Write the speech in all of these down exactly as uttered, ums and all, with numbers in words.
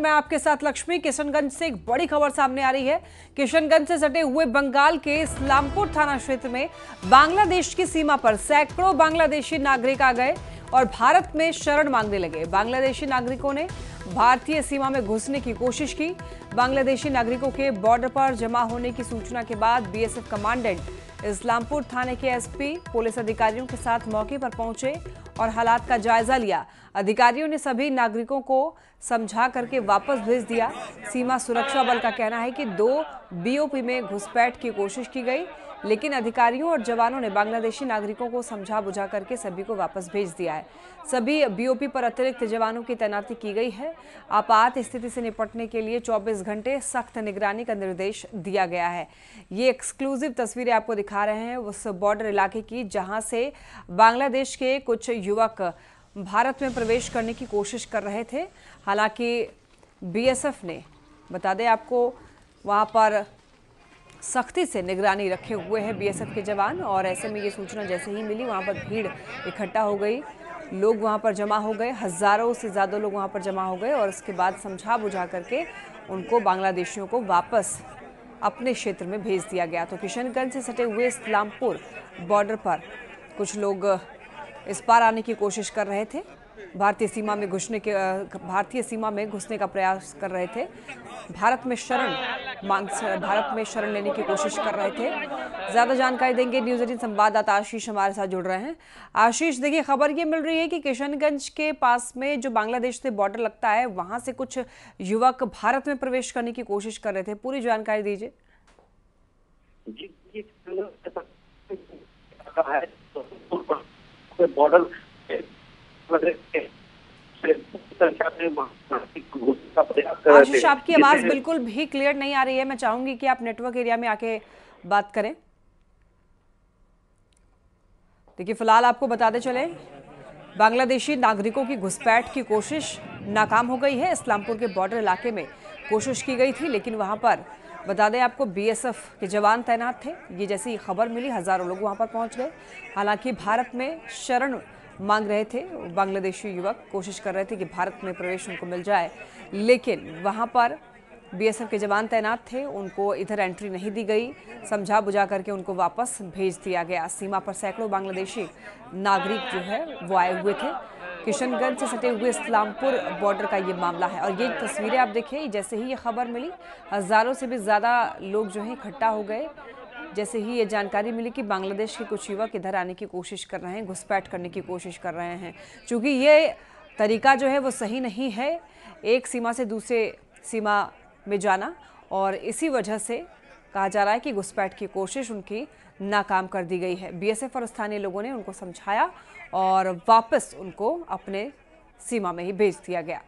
मैं आपके साथ लक्ष्मी। किशनगंज से एक बड़ी खबर सामने आ रही है। किशनगंज से सटे हुए बंगाल के इस्लामपुर थाना क्षेत्र में बांग्लादेश की सीमा पर सैकड़ों बांग्लादेशी नागरिक आ गए और भारत में शरण मांगने लगे। बांग्लादेशी नागरिकों ने भारतीय सीमा में घुसने की कोशिश की। बांग्लादेशी नागरिकों के बॉर्डर पर जमा होने की सूचना के बाद बीएसएफ कमांडेंट इस्लामपुर थाने के एसपी पुलिस अधिकारियों के साथ मौके पर पहुंचे और हालात का जायजा लिया। अधिकारियों ने सभी नागरिकों को समझा करके वापस भेज दिया। सीमा सुरक्षा बल का कहना है कि दो बीओपी में घुसपैठ की कोशिश की गई, लेकिन अधिकारियों और जवानों ने बांग्लादेशी नागरिकों को समझा बुझा करके सभी को वापस भेज दिया है। सभी बीओपी पर अतिरिक्त जवानों की तैनाती की गई है। आपात स्थिति से निपटने के लिए चौबीस घंटे सख्त निगरानी का निर्देश दिया गया है। ये एक्सक्लूसिव तस्वीरें आपको दिखा रहे हैं उस बॉर्डर इलाके की, जहां से बांग्लादेश के कुछ युवक भारत में प्रवेश करने की कोशिश कर रहे थे। हालांकि बीएसएफ ने, बता दें आपको, वहां पर सख्ती से निगरानी रखे हुए हैं बीएसएफ के जवान। और ऐसे में ये सूचना जैसे ही मिली, वहां पर भीड़ इकट्ठा हो गई, लोग वहां पर जमा हो गए, हजारों से ज़्यादा लोग वहां पर जमा हो गए और उसके बाद समझा बुझा करके उनको, बांग्लादेशियों को, वापस अपने क्षेत्र में भेज दिया गया। तो किशनगंज से सटे हुए इस्लामपुर बॉर्डर पर कुछ लोग इस पार आने की कोशिश कर रहे थे, भारतीय सीमा में घुसने के भारतीय सीमा में घुसने का प्रयास कर रहे थे, भारत में शरण मांग भारत में शरण लेने की कोशिश कर रहे थे। ज्यादा जानकारी देंगे न्यूज़ एटीन संवाददाता आशीष हमारे साथ जुड़ रहे हैं। आशीष, देखिए, खबर ये मिल रही है कि किशनगंज के पास में जो बांग्लादेश से बॉर्डर लगता है, वहां से कुछ युवक भारत में प्रवेश करने की कोशिश कर रहे थे। पूरी जानकारी दीजिए। बॉर्डर आशीष, आपकी आवाज बिल्कुल भी क्लियर नहीं आ रही है। मैं चाहूंगी कि आप नेटवर्क एरिया में आके बात करें। देखिए, फिलहाल आपको बताते चले, बांग्लादेशी नागरिकों की घुसपैठ की कोशिश नाकाम हो गई है। इस्लामपुर के बॉर्डर इलाके में कोशिश की गई थी, लेकिन वहां पर, बता दें आपको, बीएसएफ के जवान तैनात थे। ये जैसी खबर मिली, हजारों लोग वहां पर पहुंच गए। हालांकि भारत में शरण मांग रहे थे बांग्लादेशी युवक, कोशिश कर रहे थे कि भारत में प्रवेश उनको मिल जाए, लेकिन वहां पर बीएसएफ के जवान तैनात थे, उनको इधर एंट्री नहीं दी गई। समझा बुझा करके उनको वापस भेज दिया गया। सीमा पर सैकड़ों बांग्लादेशी नागरिक जो है वो आए हुए थे। किशनगंज से सटे हुए इस्लामपुर बॉर्डर का ये मामला है और ये तस्वीरें आप देखिए, जैसे ही ये खबर मिली, हजारों से भी ज़्यादा लोग जो है इकट्ठा हो गए। जैसे ही ये जानकारी मिली कि बांग्लादेश के कुछ युवक इधर आने की कोशिश कर रहे हैं, घुसपैठ करने की कोशिश कर रहे हैं, क्योंकि ये तरीका जो है वो सही नहीं है, एक सीमा से दूसरे सीमा में जाना, और इसी वजह से कहा जा रहा है कि घुसपैठ की कोशिश उनकी नाकाम कर दी गई है। बीएसएफ और स्थानीय लोगों ने उनको समझाया और वापस उनको अपने सीमा में ही भेज दिया गया।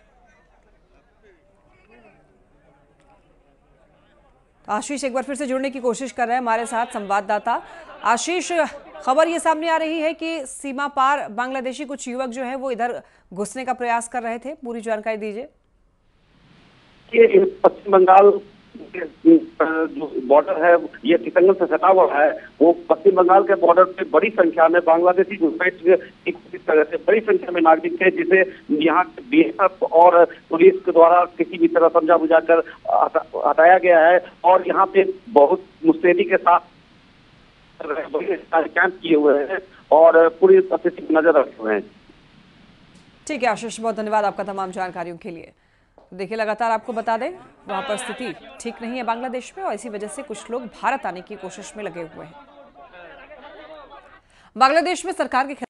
आशीष एक बार फिर से जुड़ने की कोशिश कर रहे हैं हमारे साथ संवाददाता। आशीष, खबर ये सामने आ रही है कि सीमा पार बांग्लादेशी कुछ युवक जो है वो इधर घुसने का प्रयास कर रहे थे। पूरी जानकारी दीजिए। ये पश्चिम बंगाल जो बॉर्डर है, ये किशनगंज से सटा हुआ है। वो पश्चिम बंगाल के बॉर्डर पे बड़ी संख्या में बांग्लादेशी घुसपैठ की कोशिश कर रहे थे। बड़ी संख्या में नागरिक थे, जिसे यहाँ बीएसएफ और पुलिस के द्वारा किसी भी तरह समझा बुझा कर हटाया गया है और यहाँ पे बहुत मुस्तैदी के साथ कैंप किए हुए हैं और पूरी स्थिति पर नजर रखे हुए हैं। ठीक है आशीष, बहुत धन्यवाद आपका तमाम जानकारियों के लिए। देखिए, लगातार आपको बता दें, वहां पर स्थिति ठीक नहीं है बांग्लादेश में और इसी वजह से कुछ लोग भारत आने की कोशिश में लगे हुए हैं। बांग्लादेश में सरकार के